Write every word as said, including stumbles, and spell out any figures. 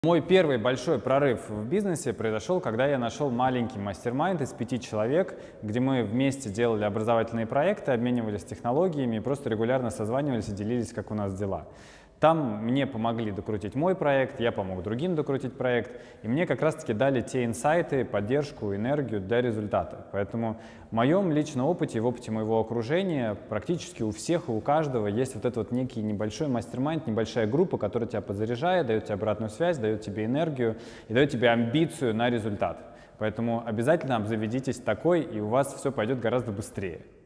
Мой первый большой прорыв в бизнесе произошел, когда я нашел маленький мастер-майнд из пяти человек, где мы вместе делали образовательные проекты, обменивались технологиями и просто регулярно созванивались и делились, как у нас дела. Там мне помогли докрутить мой проект, я помог другим докрутить проект, и мне как раз-таки дали те инсайты, поддержку, энергию для результата. Поэтому в моем личном опыте и в опыте моего окружения практически у всех и у каждого есть вот этот вот некий небольшой мастер-майнд, небольшая группа, которая тебя подзаряжает, дает тебе обратную связь, дает тебе энергию и дает тебе амбицию на результат. Поэтому обязательно обзаведитесь такой, и у вас все пойдет гораздо быстрее.